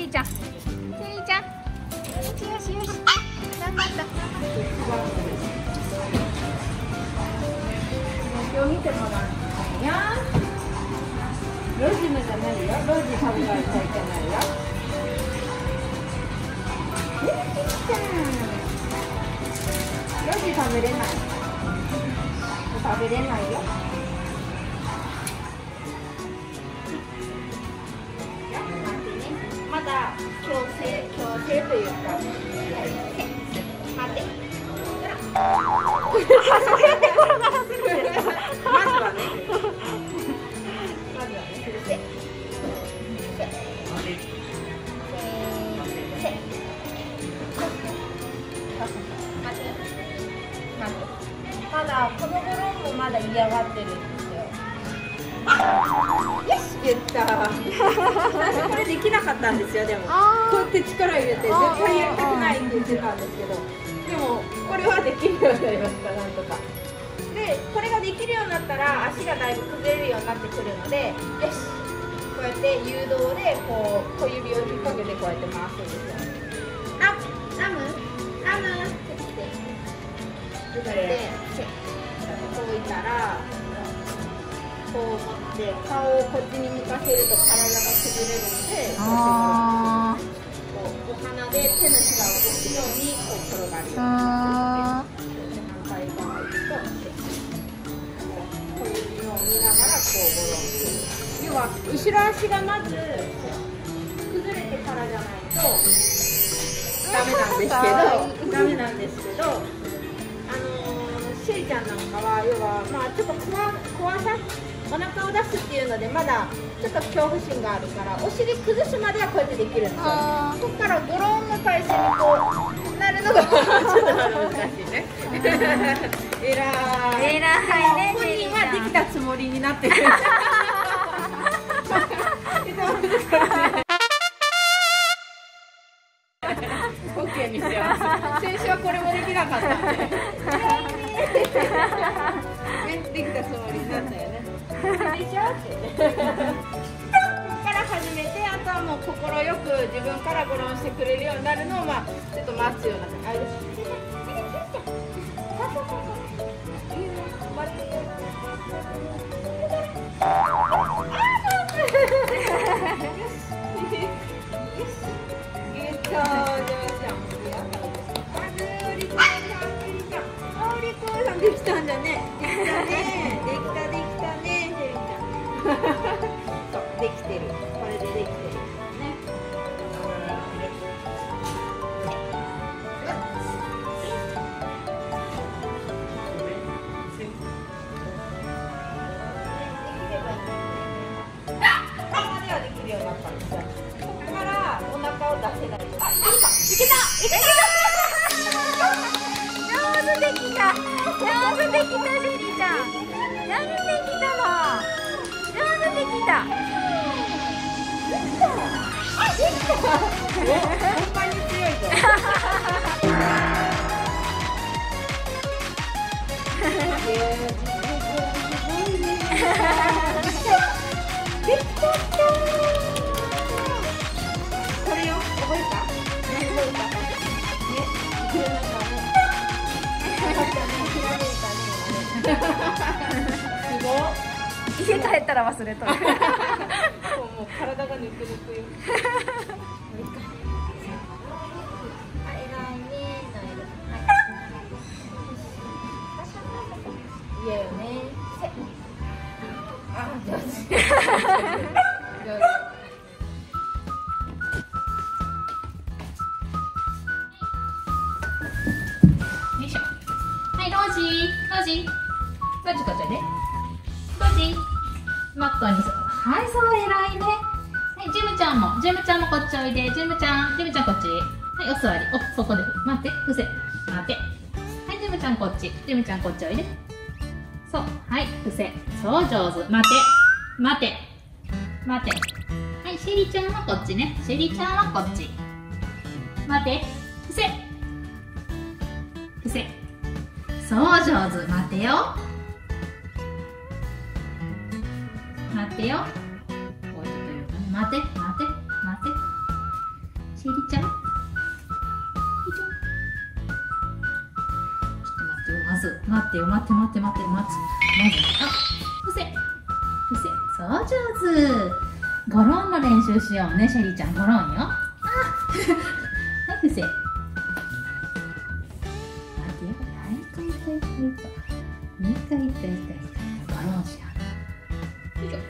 ちゃん、シェリーちゃん、よしよしよし、頑張った。 今日見てもらうのや。ロジムじゃないよ。ロジ食べられちゃいけないよ。シェリーちゃん。ロジ食べれない。食べれないよ。まだ強制というか、待って。 そうやって転がらせるんですか。 まずはね。まだこの頃もまだ嫌がってるんですよ。よし、言った。これできなかったんですよ。でもこうやって力入れて絶対やりたくないって言ってたんですけど、でもこれはできるようになりました。なんとか。で、これができるようになったら足がだいぶ崩れるようになってくるので、よし、こうやって誘導でこう小指を引っ掛けてこうやって回すんですよ。ラムって来て、こういたらこう持って顔をこっちに向かせると体が崩れるので、こうお鼻で手のひらを押すようにこう転がるように。反対側行くと小指を見ながらこうゴロンする。要は後ろ足がまず崩れてからじゃないとダメなんですけど、シェリちゃんなんかは要はまあちょっと怖さ、お腹を出すっていうのでまだちょっと恐怖心があるから、お尻崩すまではこうやってできるんですよ。そこからゴロンの体勢にこうなるのがちょっと難しいね。偉いね。本人はできたつもりになってる。オッケーにしよう。先週はこれもできなかったんで。できたつもりになったよね。でしょって。ここから始めて、あとはもう心よく自分からゴロンしてくれるようになるのをまあちょっと待つような感じです。できたんだね。できたね。できたね、シェリちゃん。そう、できてる。これでできてるね。ここまではできるようになったんですよ。ここからお腹を出せない。あ、いけた。 上手できた、シェリーちゃん。上手できたの。上手できた。 本番に強いぞ。できた。これよ、覚えた？すごい。 家帰ったら忘れとる。 もう体がぬくぬくよ。いやよね。あ、上手。 よいしょ。はい、ロージこっちね。ロジマットにはい、そう、偉いね。はい、ジムちゃんもこっちおいで。ジムちゃんこっち。はい、お座り。お、そこで待って、伏せ待って。はい、ジムちゃんこっちおいで。そう、はい、伏せ。そう、上手。待て。はい、シェリちゃんはこっちね。シェリちゃんはこっち。待て、伏せ。そう、上手。待てよ。こういうこと言うかね。待て。 シェリちゃん。ちょっと待ってよ、待って。まず、伏せ。そう、上手。ゴロンの練習しようね、シェリちゃん、ゴロンよ。はい、伏せ。待ってよ、2回、ゴロンしよう。よいしょ。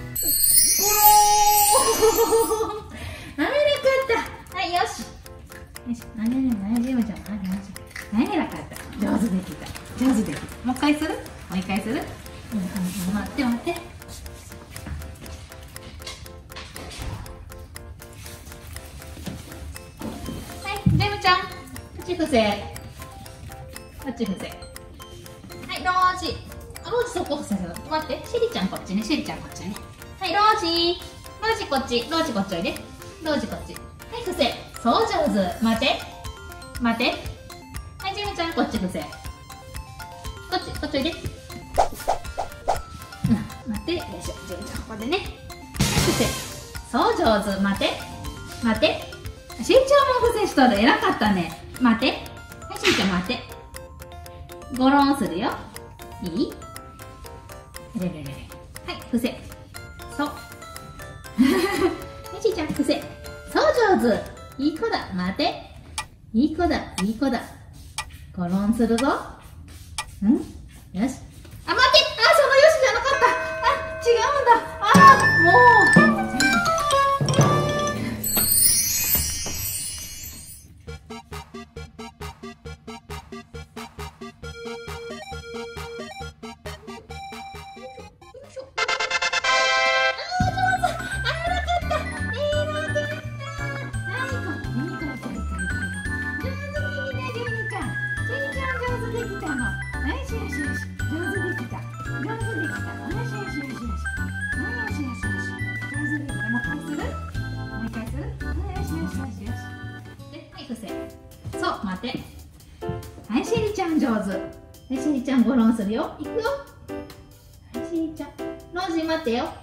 ゴローン滑らかった。はい、よし。ジムちゃんも滑らかった。上手できた。もう一回する？待って。はい、ジムちゃん。こっち伏せ。はい、ロージ。ロージそこ伏せる。待って、シェリちゃんこっちね。はい、ロージこっちおいで。ロージこっち。はい、伏せ。そう、上手。待て。はい、ジムちゃんこっち伏せ。こっちおいで。待って。よいしょ。ジムちゃんここでね。はい、伏せ。そう、上手。待て。しんちゃんも伏せしとる。偉かったね。待て。はい、しんちゃん待て。ゴロンするよ。いい？はい、伏せ。そう。はい、しんちゃん伏せ。そう、上手。いい子だ。待て。いい子だ。ゴロンするぞ。よし。あ、待って。そのよしじゃなかった。違うんだ。もう。そう、待て。はい、シェリちゃん上手。はい、シェリちゃんゴロンするよ。いくよ。はい、シェリちゃん。ロージー待ってよ。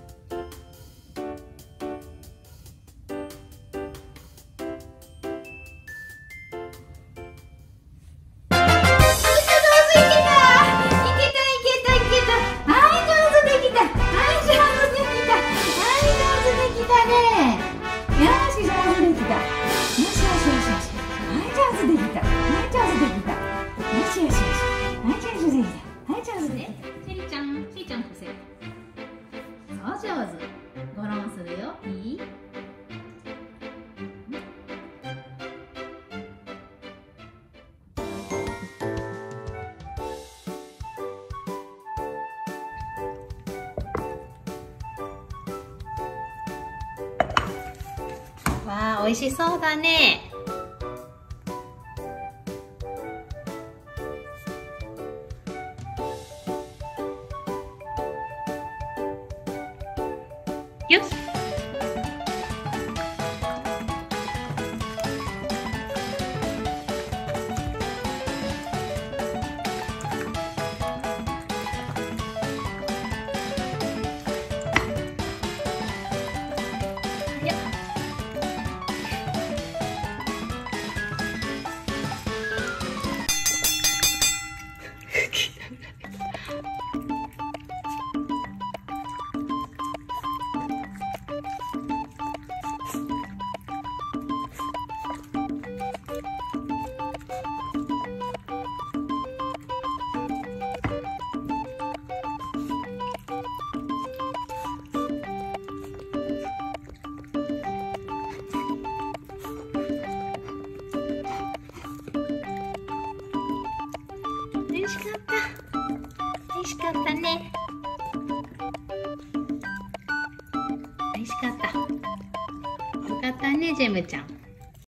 上手。ゴロンするよ。いい？わあ、美味しそうだね。よし。美味しかった。美味しかったね。美味しかった。よかったね、ジェムちゃん。